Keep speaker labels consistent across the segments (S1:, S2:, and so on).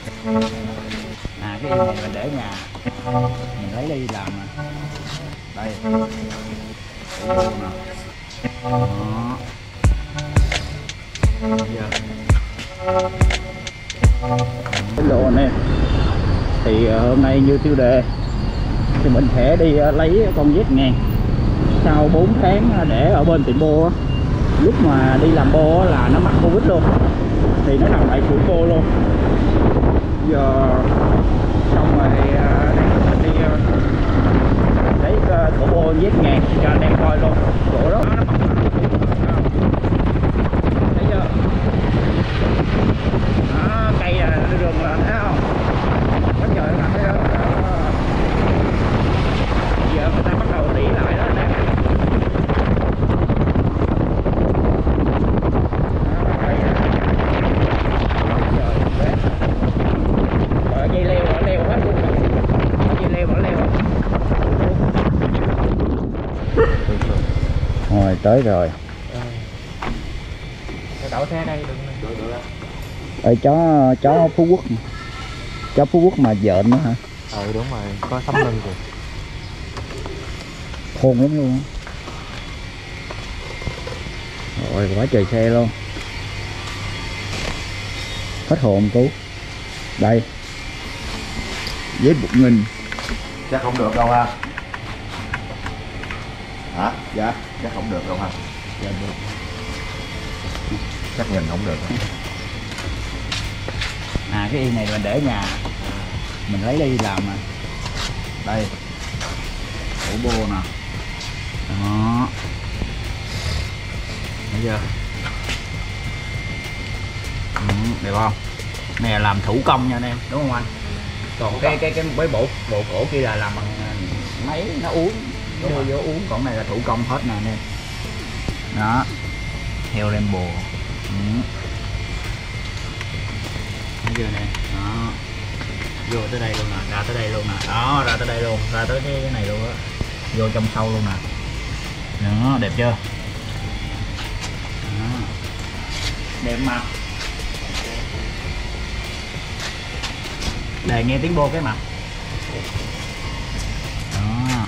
S1: À cái này mình để nhà mình lấy đi làm nè. Đây đó. Cái lô này thì hôm nay như tiêu đề thì mình sẽ đi lấy con vét ngàn sau 4 tháng để ở bên tiệm bô á. Lúc mà đi làm bô là nó mắc Covid luôn thì nó nằm lại cửa cô luôn. Giờ xong rồi mình đi lấy cổ bô vét ngàn cho anh em coi luôn. Chỗ đó nó mọc thấy chưa? Đó, cây là rừng là thấy không? Có trời là thấy không? Giờ người ta bắt đầu tỉ lại đó nè. Dây leo bỏ leo hết luôn, dây leo bỏ leo. Rồi tới rồi.
S2: Đậu xe đây đừng được.
S1: Ê chó Phú Quốc, chó Phú Quốc mà dợn nữa hả?
S2: Ừ đúng rồi, có tấm lưng kìa.
S1: Khôn lắm luôn. Rồi quá trời xe luôn. Hết hồn cứu. Đây. Với 1.000.
S3: Chắc không được đâu ha. Hả? Dạ. Chắc không được đâu ha.
S1: Dạ được.
S3: Chắc nhìn không được.
S1: À cái yên này mình để nhà mình lấy đi làm nè. Đây cổ bô nè. Đó thấy chưa? Đẹp không? Này là làm thủ công nha anh em, đúng không anh? Còn cái bộ cổ kia là làm bằng máy nó uống, đưa vô uống, còn này là thủ công hết nè anh em. Đó heo Rainbow. Thấy chưa nè? Đó vô tới đây luôn nè, ra tới đây luôn nè. Đó ra tới đây luôn, ra tới cái này luôn á, vô trong sâu luôn nè. Đó đẹp chưa? Đó. Đẹp mà. Để nghe tiếng bô cái mặt. Đó.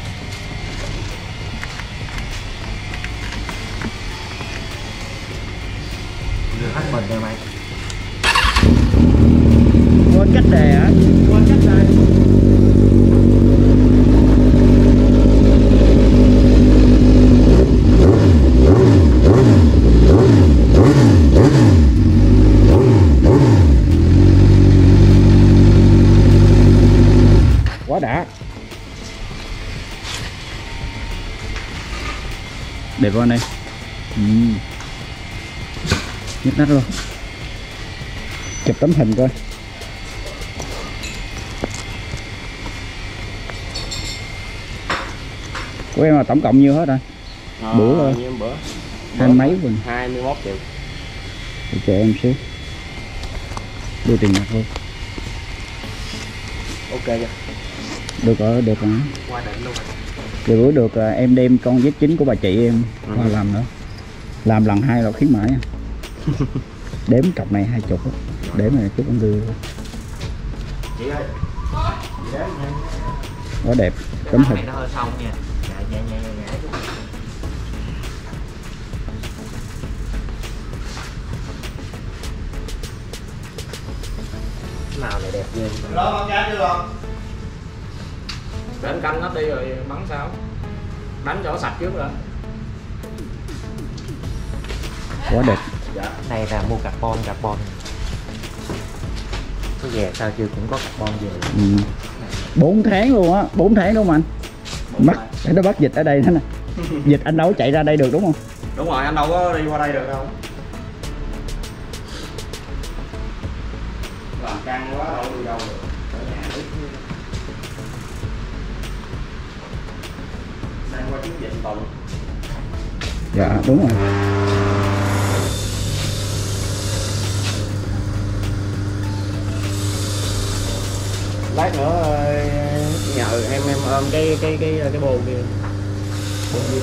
S3: Đưa hết mình rồi mày.
S1: Quên cách đề hả? Quên cách đề. Quá đã. Đẹp không anh em? Nhức nách luôn. Chụp tấm hình coi. Của em là tổng cộng nhiêu hết rồi? Bữa thôi.
S2: Bữa.
S1: Hai mấy rồi.
S2: 21 triệu.
S1: Để chờ em xíu. Đưa tiền mặt luôn.
S2: Ok chưa?
S1: Được rồi, được rồi.
S2: Qua định luôn rồi.
S1: Bữa được em đem con vét chính của bà chị em qua làm nữa. Làm lần 2 là khuyến mãi. Đếm cặp này 20 á. Đếm này chút ông đưa.
S2: Chị ơi. Chị đếm nha.
S1: Quá đẹp. Tấm hình.
S2: Nó hơi xong nha. Dạ. Nào này đẹp ghê.
S3: Đó con cá chưa không?
S2: Để anh canh nó đi rồi bắn sao? Đánh cho nó sạch trước rồi.
S1: Quá đẹp.
S2: Dạ. Này là mua carbon. Cái về sao chưa cũng có carbon về.
S1: 4 tháng luôn á, 4 tháng đúng không anh? Nó bắt dịch ở đây đó nè. Dịch anh đâu có chạy ra đây được đúng không?
S2: Đúng rồi, anh đâu có đi qua đây được đâu. Làm căng quá đâu đi đâu được. Ở nhà ít. Sang qua chiến dịch tuần.
S1: Dạ đúng rồi.
S2: Lát nữa nhờ em ôm cái bô kia. Bô zin.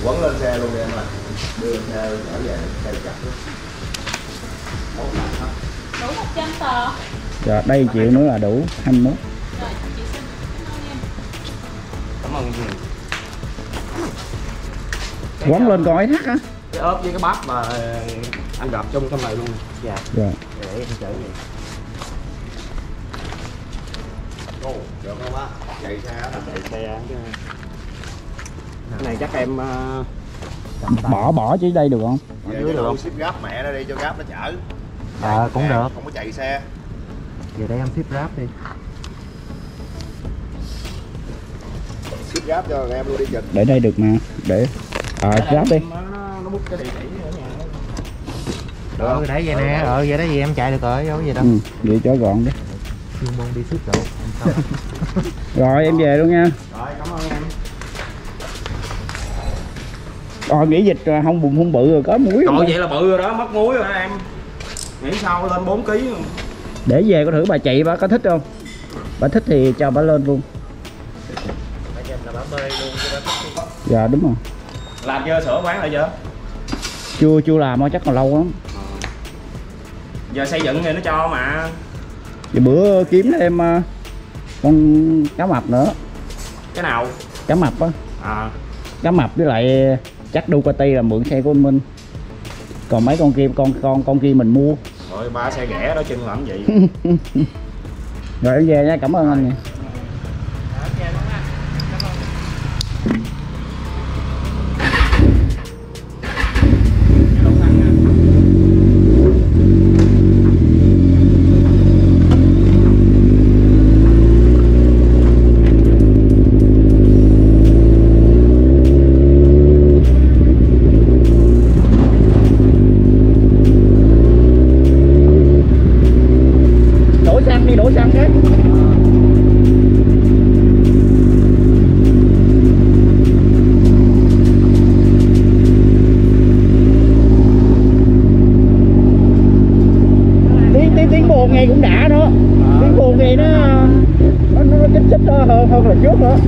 S3: Quấn lên xe luôn đi em ơi. Đưa lên xe trở về xe chặt luôn.
S4: Đủ 100 tờ.
S1: Dạ, đây triệu nữa là đủ 21.
S4: Rồi, chị xin. Cảm ơn em.
S2: Cảm ơn.
S1: Quấn lên con ấy thắt á.
S2: Cái ốp với cái bát mà anh gặp chung trong này luôn. Dạ.
S1: Dạ.
S2: Để em chở về.
S3: Ồ, được không á? Chạy xe á.
S2: Chạy xe chứ. Cái này chắc em
S1: Bỏ chỉ đây được không?
S3: Về
S2: dưới
S3: cho
S2: được không?
S3: ship Grab mẹ nó đi cho Grab nó chở.
S2: cũng
S3: Nè,
S2: được.
S3: không có chạy xe.
S2: Về đây em ship Grab đi.
S3: Ship Grab cho em luôn đi Trịnh.
S1: Để đây được mà. Để Grab đi.
S2: Nó bút cái địa chỉ ở nhà.
S3: Được.
S2: Để vậy nè, vậy đó gì em chạy được rồi, đâu có gì đâu.
S1: Vậy cho gọn đi.
S2: Chuyên môn đi ship đồ.
S1: Rồi em về luôn nha.
S2: Rồi, cảm ơn em.
S1: Rồi nghỉ dịch rồi không bụng không bự rồi có muối không?
S2: Trời vậy là bự rồi đó, mất muối rồi đó em. Nghĩ sao lên 4 kg rồi.
S1: Để về có thử bà chị bà có thích không? Bà thích thì cho bà lên luôn.
S2: Là bà bê luôn cho bà.
S1: Dạ đúng rồi.
S2: Làm chưa, sửa bán lại chưa?
S1: Chưa làm thôi chắc còn lâu lắm.
S2: Giờ xây dựng thì nó cho mà.
S1: Vậy bữa kiếm thêm con cá mập nữa.
S2: Cái nào?
S1: Cá mập á.
S2: À,
S1: Cá mập với lại chắc Ducati là mượn xe của anh Minh. Còn mấy con kia con kia mình mua.
S2: rồi ba xe ghẻ đó chừng làm gì?
S1: Rồi em về nha, cảm ơn anh nha. Đổ xăng cái. Tiếng buồn nghe cũng đã nữa. Tiếng buồn nghe nó kích thích hơn là trước nữa.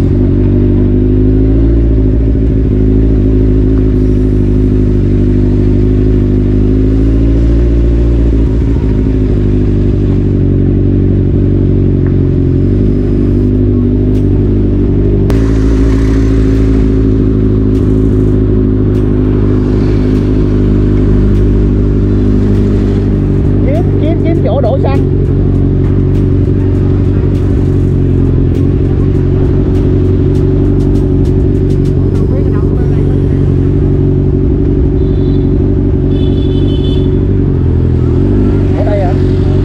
S1: Kiếm chỗ đổ xăng. Ở đây hả?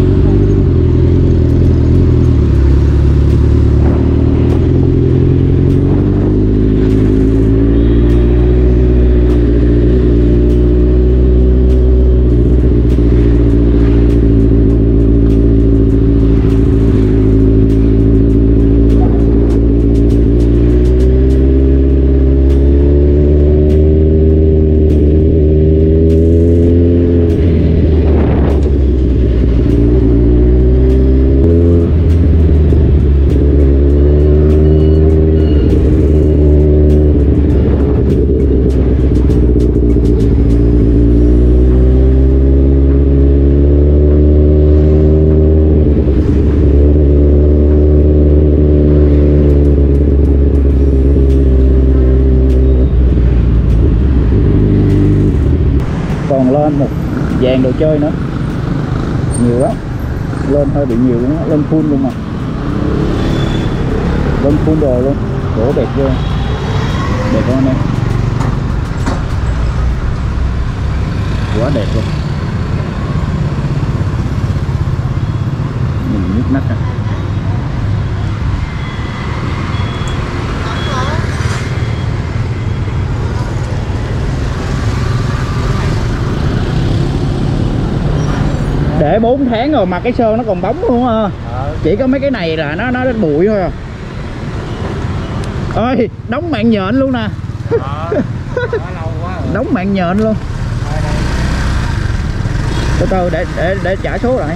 S1: Còn lên một dàn đồ chơi nữa, nhiều lắm, lên hơi bị nhiều luôn, lên full luôn mà, lên full đồ luôn, đổ đẹp vô, đẹp không anh em, quá đẹp luôn, nhìn nhức nách à. Để 4 tháng rồi mà cái sơn nó còn bóng luôn ha. Chỉ có mấy cái này là nó bụi thôi à. Ơi, đóng mạng nhện luôn nè. Đóng mạng nhện luôn. Từ từ để trả số lại.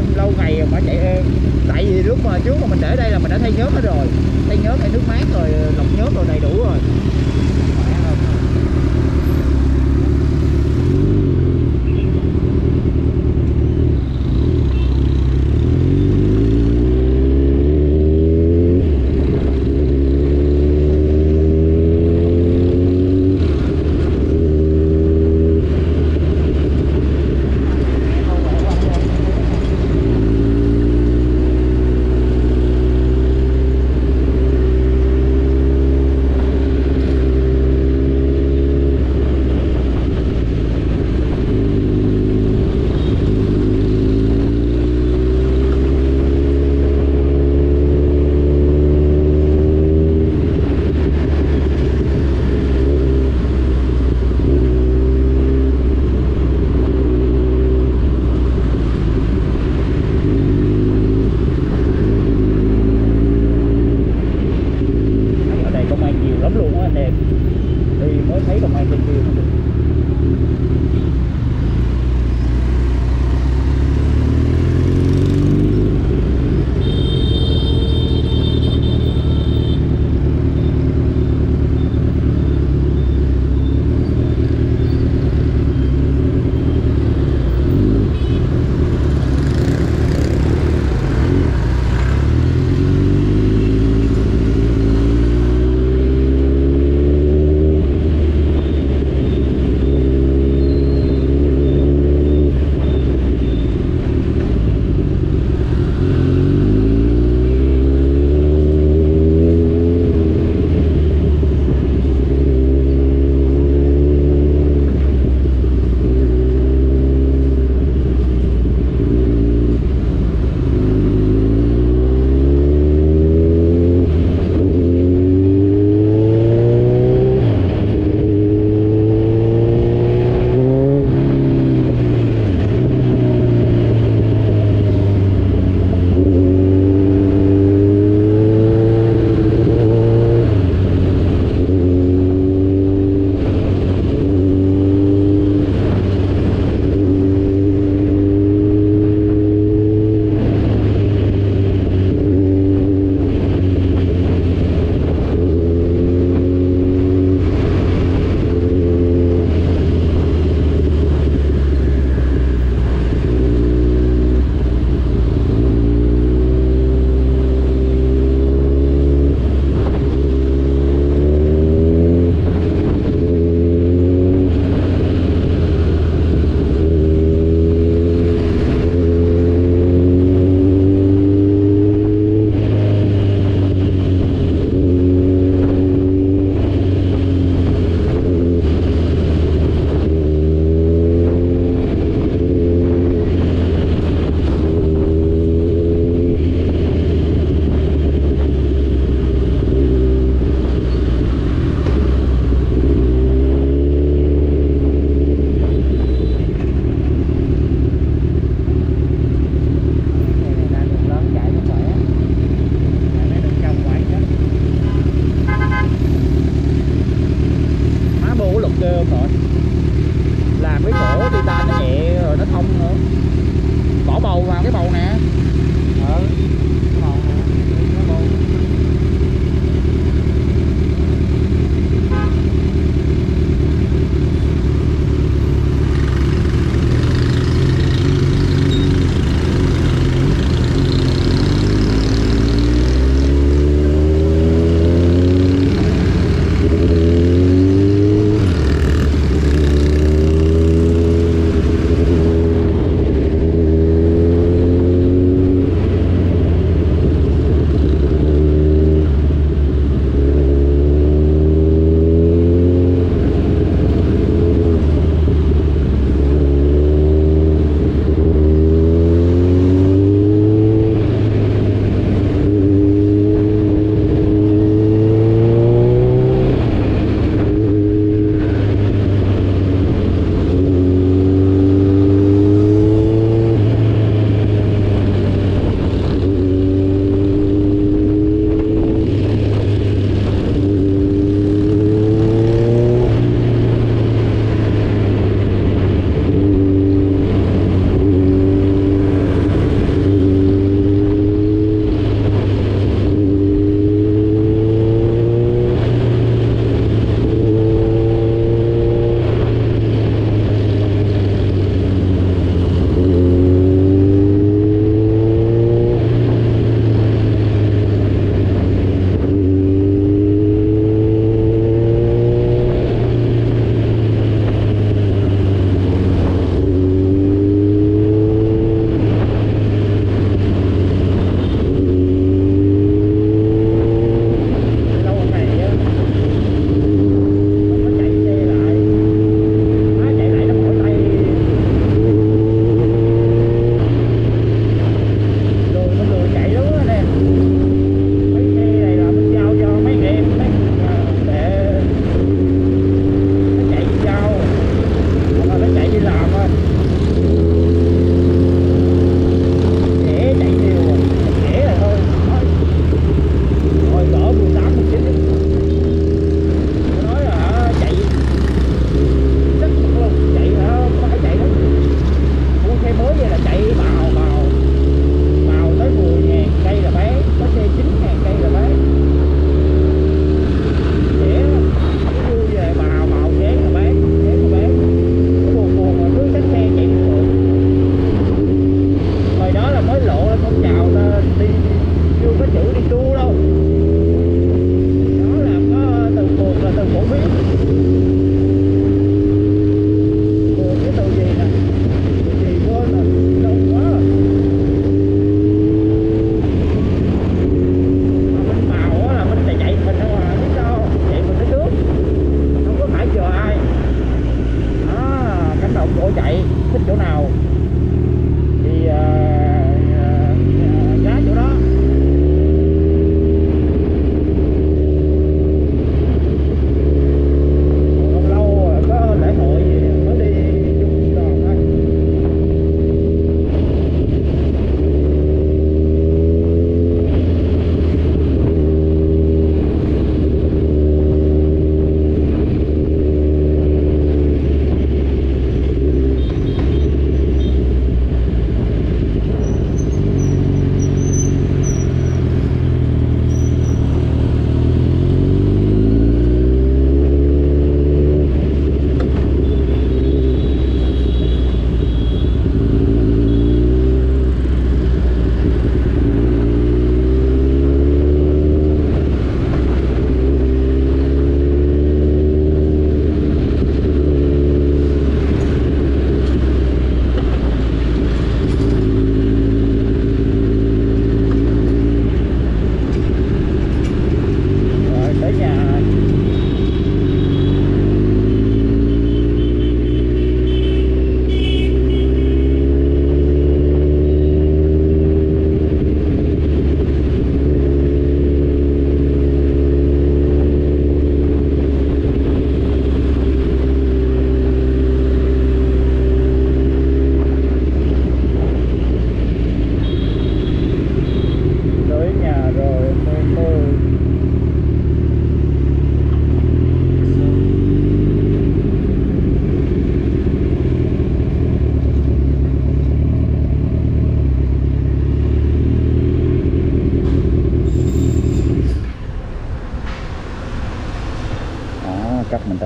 S1: lâu ngày mà chạy êm. Tại vì lúc mà trước mà mình để đây là mình đã thay nhớt hết rồi, thay nhớt, thay nước mát rồi, lọc nhớt rồi đầy đủ rồi.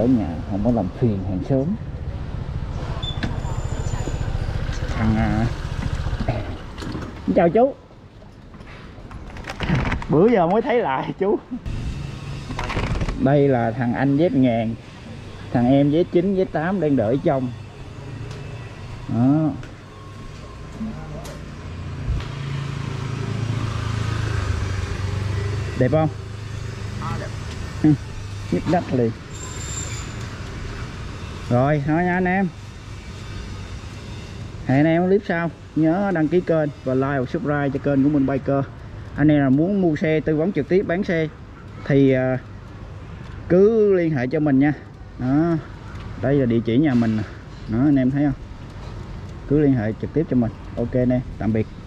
S1: nhà, không có làm phiền hàng xóm. Thằng chào chú, bữa giờ mới thấy lại chú. Đây là thằng anh Z1000, thằng em Z9 Z8 đang đợi trong đó. Đẹp không? Đẹp. Nhức đất liền. Rồi thôi nha anh em, hẹn anh em clip sau. Nhớ đăng ký kênh và like và subscribe cho kênh của mình Biker. Anh em nào muốn mua xe, tư vấn trực tiếp bán xe thì cứ liên hệ cho mình nha. Đó, đây là địa chỉ nhà mình đó, anh em thấy không? Cứ liên hệ trực tiếp cho mình. Ok anh em, tạm biệt.